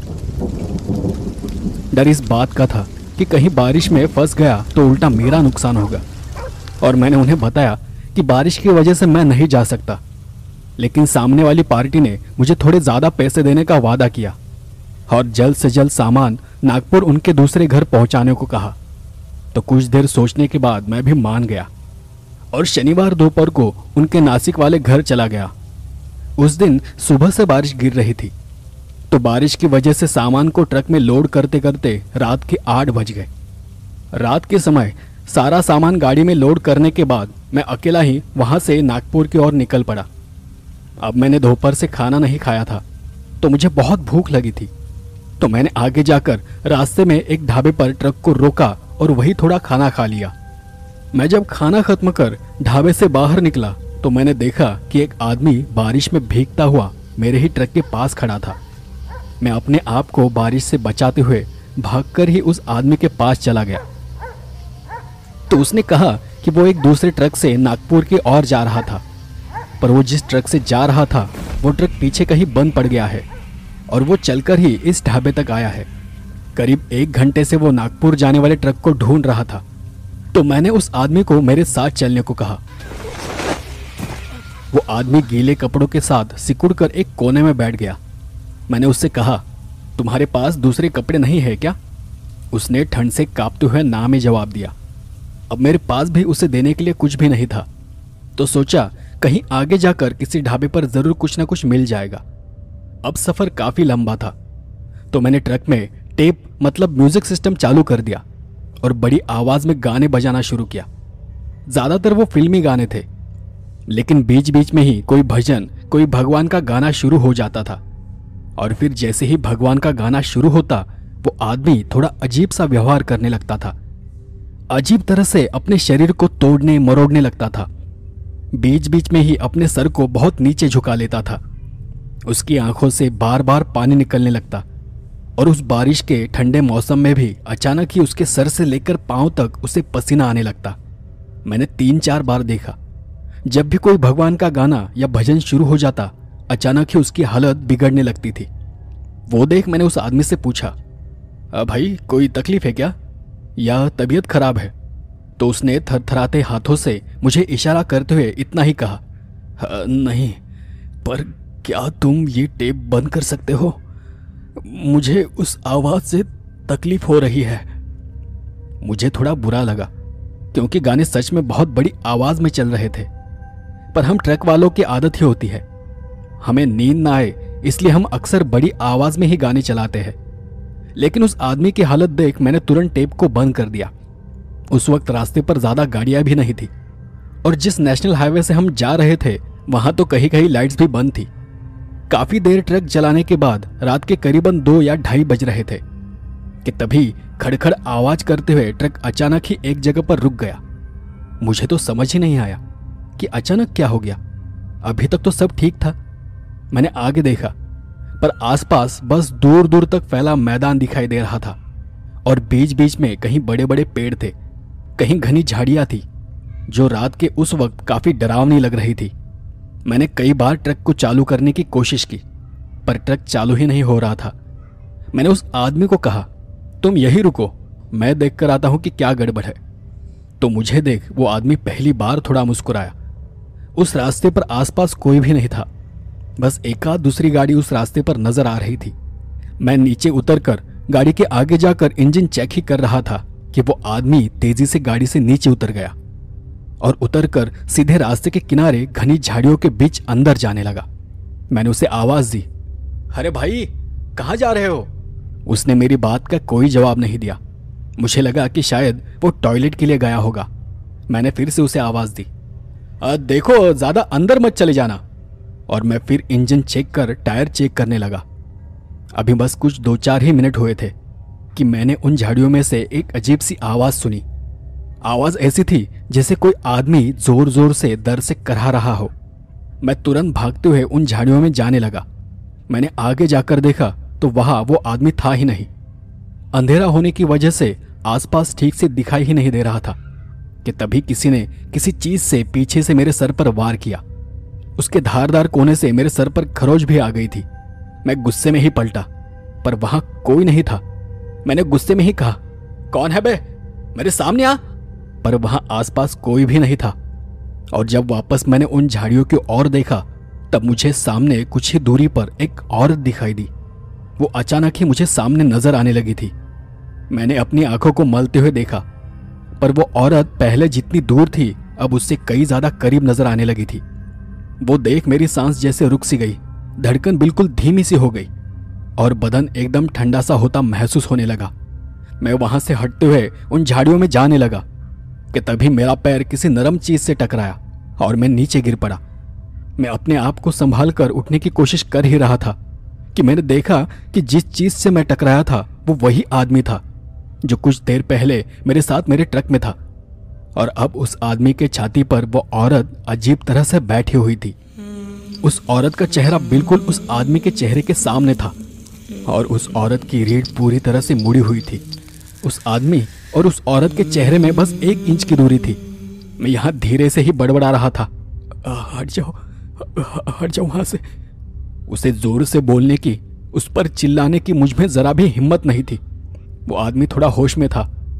डर इस बात का था कि कहीं बारिश में फंस गया तो उल्टा मेरा नुकसान होगा, और मैंने उन्हें बताया कि बारिश की वजह से मैं नहीं जा सकता। लेकिन सामने वाली पार्टी ने मुझे थोड़े ज़्यादा पैसे देने का वादा किया और जल्द से जल्द सामान नागपुर उनके दूसरे घर पहुंचाने को कहा। तो कुछ देर सोचने के बाद मैं भी मान गया और शनिवार दोपहर को उनके नासिक वाले घर चला गया। उस दिन सुबह से बारिश गिर रही थी, तो बारिश की वजह से सामान को ट्रक में लोड करते करते रात के 8 बज गए। रात के समय सारा सामान गाड़ी में लोड करने के बाद मैं अकेला ही वहां से नागपुर की ओर निकल पड़ा। अब मैंने दोपहर से खाना नहीं खाया था, तो मुझे बहुत भूख लगी थी। तो मैंने आगे जाकर रास्ते में एक ढाबे पर ट्रक को रोका और वही थोड़ा खाना खा लिया। मैं जब खाना खत्म कर ढाबे से बाहर निकला तो मैंने देखा कि एक आदमी बारिश में भीगता हुआ मेरे ही ट्रक के पास खड़ा था। मैं अपने आप को बारिश से बचाते हुए भागकर ही उस आदमी के पास चला गया। तो उसने कहा कि वो एक दूसरे ट्रक से नागपुर की ओर जा रहा था, पर वो जिस ट्रक से जा रहा था वो ट्रक पीछे कहीं बंद पड़ गया है और वो चलकर ही इस ढाबे तक आया है। करीब 1 घंटे से वो नागपुर जाने वाले ट्रक को ढूंढ रहा था। तो मैंने उस आदमी को मेरे साथ चलने को कहा। वो आदमी गीले कपड़ों के साथ सिकुड़कर एक कोने में बैठ गया। मैंने उससे कहा, तुम्हारे पास दूसरे कपड़े नहीं है क्या? उसने ठंड से कांपते हुए ना में जवाब दिया। अब मेरे पास भी उसे देने के लिए कुछ भी नहीं था, तो सोचा कहीं आगे जाकर किसी ढाबे पर जरूर कुछ ना कुछ मिल जाएगा। अब सफर काफी लंबा था, तो मैंने ट्रक में टेप मतलब म्यूजिक सिस्टम चालू कर दिया और बड़ी आवाज में गाने बजाना शुरू किया। ज्यादातर वो फिल्मी गाने थे, लेकिन बीच बीच में ही कोई भजन, कोई भगवान का गाना शुरू हो जाता था। और फिर जैसे ही भगवान का गाना शुरू होता, वो आदमी थोड़ा अजीब सा व्यवहार करने लगता था। अजीब तरह से अपने शरीर को तोड़ने मरोड़ने लगता था। बीच बीच में ही अपने सर को बहुत नीचे झुका लेता था। उसकी आंखों से बार बार पानी निकलने लगता और उस बारिश के ठंडे मौसम में भी अचानक ही उसके सर से लेकर पांव तक उसे पसीना आने लगता। मैंने 3-4 बार देखा, जब भी कोई भगवान का गाना या भजन शुरू हो जाता, अचानक ही उसकी हालत बिगड़ने लगती थी। वो देख मैंने उस आदमी से पूछा, भाई कोई तकलीफ है क्या या तबीयत खराब है? तो उसने थरथराते हाथों से मुझे इशारा करते हुए इतना ही कहा, नहीं, पर क्या तुम ये टेप बंद कर सकते हो? मुझे उस आवाज से तकलीफ हो रही है। मुझे थोड़ा बुरा लगा, क्योंकि गाने सच में बहुत बड़ी आवाज में चल रहे थे। पर हम ट्रक वालों की आदत ही होती है, हमें नींद ना आए इसलिए हम अक्सर बड़ी आवाज में ही गाने चलाते हैं। लेकिन उस आदमी की हालत देख मैंने तुरंत टेप को बंद कर दिया। उस वक्त रास्ते पर ज्यादा गाड़ियां भी नहीं थी और जिस नेशनल हाईवे से हम जा रहे थे वहां तो कहीं कहीं लाइट्स भी बंद थी। काफी देर ट्रक चलाने के बाद रात के करीबन 2 या 2:30 बज रहे थे कि तभी खड़खड़ आवाज करते हुए ट्रक अचानक ही एक जगह पर रुक गया। मुझे तो समझ ही नहीं आया कि अचानक क्या हो गया। अभी तक तो सब ठीक था। मैंने आगे देखा, पर आसपास बस दूर दूर तक फैला मैदान दिखाई दे रहा था और बीच बीच में कहीं बड़े बड़े पेड़ थे, कहीं घनी झाड़ियां थी, जो रात के उस वक्त काफी डरावनी लग रही थी। मैंने कई बार ट्रक को चालू करने की कोशिश की, पर ट्रक चालू ही नहीं हो रहा था। मैंने उस आदमी को कहा, तुम यही रुको, मैं देख कर आता हूं कि क्या गड़बड़ है। तो मुझे देख वो आदमी पहली बार थोड़ा मुस्कुराया। उस रास्ते पर आसपास कोई भी नहीं था, बस एकाध दूसरी गाड़ी उस रास्ते पर नजर आ रही थी। मैं नीचे उतरकर गाड़ी के आगे जाकर इंजन चेक ही कर रहा था कि वो आदमी तेजी से गाड़ी से नीचे उतर गया और उतरकर सीधे रास्ते के किनारे घनी झाड़ियों के बीच अंदर जाने लगा। मैंने उसे आवाज दी, अरे भाई कहाँ जा रहे हो? उसने मेरी बात का कोई जवाब नहीं दिया। मुझे लगा कि शायद वो टॉयलेट के लिए गया होगा। मैंने फिर से उसे आवाज दी, देखो ज्यादा अंदर मत चले जाना। और मैं फिर इंजन चेक कर टायर चेक करने लगा। अभी बस कुछ 2-4 ही मिनट हुए थे कि मैंने उन झाड़ियों में से एक अजीब सी आवाज सुनी। आवाज ऐसी थी जैसे कोई आदमी जोर जोर से दर्द से कराह रहा हो। मैं तुरंत भागते हुए उन झाड़ियों में जाने लगा। मैंने आगे जाकर देखा तो वहां वो आदमी था ही नहीं। अंधेरा होने की वजह से आसपास ठीक से दिखाई ही नहीं दे रहा था कि तभी किसी ने किसी चीज से पीछे से मेरे सर पर वार किया। उसके धारदार कोने से मेरे सर पर खरोच भी आ गई थी। मैं गुस्से में ही पलटा, पर वहां कोई नहीं था। मैंने गुस्से में ही कहा, कौन है बे, मेरे सामने आ। पर वहां आसपास कोई भी नहीं था। और जब वापस मैंने उन झाड़ियों की ओर देखा तब मुझे सामने कुछ ही दूरी पर एक औरत दिखाई दी। वो अचानक ही मुझे सामने नजर आने लगी थी। मैंने अपनी आंखों को मलते हुए देखा, पर वो औरत पहले जितनी दूर थी अब उससे कई ज़्यादा करीब नजर आने लगी थी। वो देख मेरी सांस जैसे रुक सी गई, धड़कन बिल्कुल धीमी सी हो गई और बदन एकदम ठंडा सा होता महसूस होने लगा। मैं वहां से हटते हुए उन झाड़ियों में जाने लगा कि तभी मेरा पैर किसी नरम चीज से टकराया और मैं नीचे गिर पड़ा। मैं अपने आप को संभाल कर उठने की कोशिश कर ही रहा था कि मैंने देखा कि जिस चीज से मैं टकराया था वो वही आदमी था जो कुछ देर पहले मेरे साथ मेरे ट्रक में था। और अब उस आदमी के छाती पर वो औरत अजीब तरह से बैठी हुई थी। उस औरत का चेहरा बिल्कुल उस आदमी के चेहरे के सामने था और उस औरत की रीढ़ पूरी तरह से मुड़ी हुई थी। उस आदमी और उस औरत के चेहरे में बस 1 इंच की दूरी थी। मैं यहाँ धीरे से ही बड़बड़ा रहा था, हट जाओ वहां से। उसे जोर से बोलने की, उस पर चिल्लाने की मुझ में जरा भी हिम्मत नहीं थी। वो आदमी थोड़ा होश में था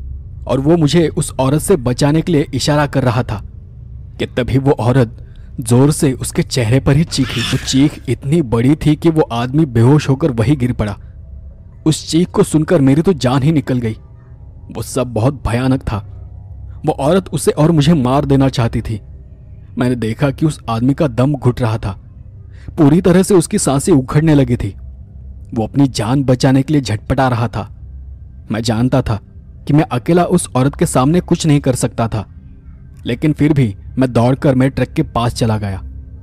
और वो मुझे उस औरत से बचाने के लिए इशारा कर रहा था कि तभी वो औरत जोर से उसके चेहरे पर ही चीखी। वो चीख इतनी बड़ी थी कि वो आदमी बेहोश होकर वहीं गिर पड़ा। उस चीख को सुनकर मेरी तो जान ही निकल गई। वो सब बहुत भयानक था। वो औरत उसे और मुझे मार देना चाहती थी। मैंने देखा कि उस आदमी का दम घुट रहा था, पूरी तरह से उसकी सांसें उखड़ने लगी थी। वो अपनी जान बचाने के लिए झटपटा रहा था। मैं जानता था कि मैं अकेला उस औरत के सामने कुछ नहीं कर सकता था, लेकिन फिर भी मैं दौड़कर मेरे ट्रक के पास चला गया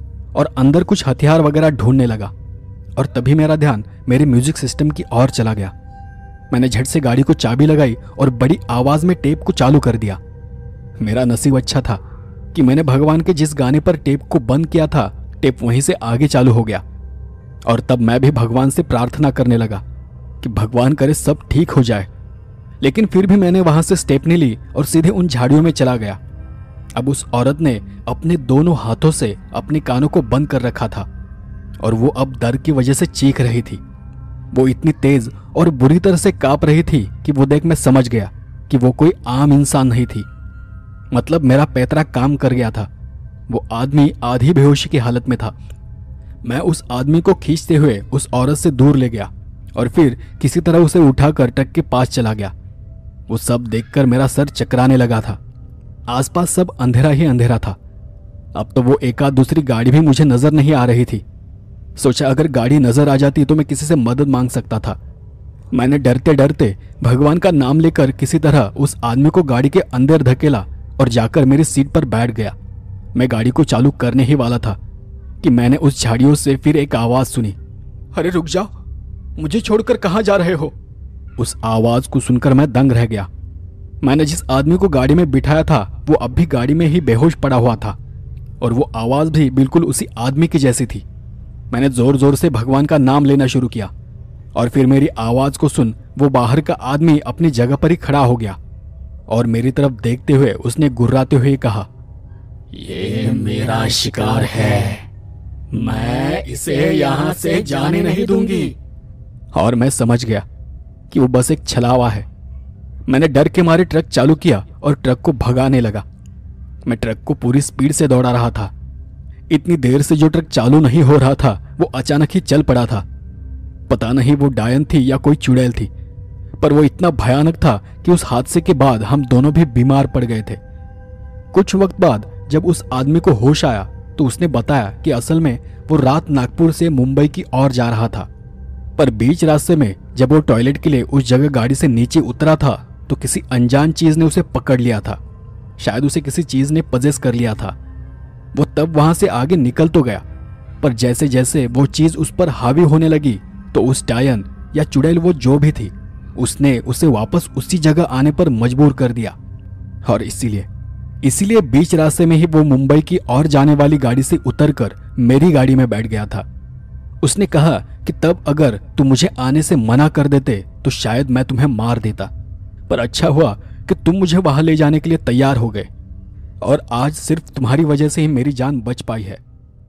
और अंदर कुछ हथियार वगैरह ढूंढने लगा। और तभी मेरा ध्यान मेरे म्यूजिक सिस्टम की ओर चला गया। मैंने झट से गाड़ी को चाबी लगाई और बड़ी आवाज में टेप को चालू कर दिया। मेरा नसीब अच्छा था कि मैंने भगवान के जिस गाने पर टेप को बंद किया था, टेप वहीं से आगे चालू हो गया। और तब मैं भी भगवान से प्रार्थना करने लगा कि भगवान करे सब ठीक हो जाए। लेकिन फिर भी मैंने वहां से स्टेपनी ली और सीधे उन झाड़ियों में चला गया। अब उस औरत ने अपने दोनों हाथों से अपने कानों को बंद कर रखा था और वो अब डर की वजह से चीख रही थी। वो इतनी तेज और बुरी तरह से कांप रही थी कि वो देख मैं समझ गया कि वो कोई आम इंसान नहीं थी। मतलब मेरा पैतरा काम कर गया था। वो आदमी आधी बेहोशी की हालत में था। मैं उस आदमी को खींचते हुए उस औरत से दूर ले गया और फिर किसी तरह उसे उठाकर ट्रक के पास चला गया। वो सब देखकर मेरा सर चकराने लगा था। आसपास सब अंधेरा ही अंधेरा था। अब तो वो एक आध दूसरी गाड़ी भी मुझे नजर नहीं आ रही थी। सोचा अगर गाड़ी नजर आ जाती तो मैं किसी से मदद मांग सकता था। मैंने डरते डरते भगवान का नाम लेकर किसी तरह उस आदमी को गाड़ी के अंदर धकेला और जाकर मेरी सीट पर बैठ गया। मैं गाड़ी को चालू करने ही वाला था कि मैंने उस झाड़ियों से फिर एक आवाज सुनी, अरे रुक जाओ, मुझे छोड़कर कहां जा रहे हो। उस आवाज को सुनकर मैं दंग रह गया। मैंने जिस आदमी को गाड़ी में बिठाया था वो अब भी गाड़ी में ही बेहोश पड़ा हुआ था और वो आवाज भी बिल्कुल उसी आदमी की जैसी थी। मैंने जोर जोर से भगवान का नाम लेना शुरू किया और फिर मेरी आवाज को सुन वो बाहर का आदमी अपनी जगह पर ही खड़ा हो गया और मेरी तरफ देखते हुए उसने गुर्राते हुए कहा, ये मेरा शिकार है, मैं इसे यहां से जाने नहीं दूंगी। और मैं समझ गया कि वो बस एक छलावा है। मैंने डर के मारे ट्रक चालू किया और ट्रक को भगाने लगा। मैं ट्रक को पूरी स्पीड से दौड़ा रहा था। इतनी देर से जो ट्रक चालू नहीं हो रहा था वो अचानक ही चल पड़ा था। पता नहीं वो डायन थी या कोई चुड़ैल थी, पर वो इतना भयानक था कि उस हादसे के बाद हम दोनों भी बीमार पड़ गए थे। कुछ वक्त बाद जब उस आदमी को होश आया तो उसने बताया कि असल में वो रात नागपुर से मुंबई की ओर जा रहा था, पर बीच रास्ते में जब वो टॉयलेट के लिए उस जगह गाड़ी से नीचे उतरा था तो किसी अनजान चीज ने उसे पकड़ लिया था। शायद उसे किसी चीज ने पजेस कर लिया था। वो तब वहां से आगे निकल तो गया, पर जैसे जैसे वो चीज उस पर हावी होने लगी तो उस डायन या चुड़ैल वो जो भी थी उसने उसे वापस उसी जगह आने पर मजबूर कर दिया। और इसीलिए बीच रास्ते में ही वो मुंबई की ओर जाने वाली गाड़ी से उतरकर मेरी गाड़ी में बैठ गया था। उसने कहा कि तब अगर तुम मुझे आने से मना कर देते तो शायद मैं तुम्हें मार देता, पर अच्छा हुआ कि तुम मुझे वहां ले जाने के लिए तैयार हो गए और आज सिर्फ तुम्हारी वजह से ही मेरी जान बच पाई है।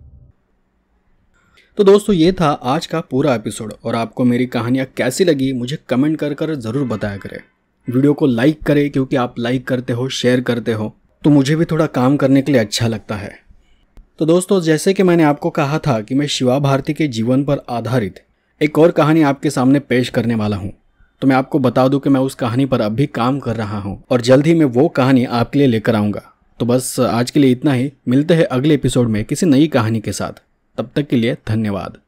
तो दोस्तों ये था आज का पूरा एपिसोड और आपको मेरी कहानियाँ कैसी लगी मुझे कमेंट कर ज़रूर बताया करें। वीडियो को लाइक करें क्योंकि आप लाइक करते हो, शेयर करते हो तो मुझे भी थोड़ा काम करने के लिए अच्छा लगता है। तो दोस्तों जैसे कि मैंने आपको कहा था कि मैं शिवा भारती के जीवन पर आधारित एक और कहानी आपके सामने पेश करने वाला हूँ, तो मैं आपको बता दूं कि मैं उस कहानी पर अब भी काम कर रहा हूँ और जल्द ही मैं वो कहानी आपके लिए लेकर आऊँगा। तो बस आज के लिए इतना ही। मिलते हैं अगले एपिसोड में किसी नई कहानी के साथ। तब तक के लिए धन्यवाद।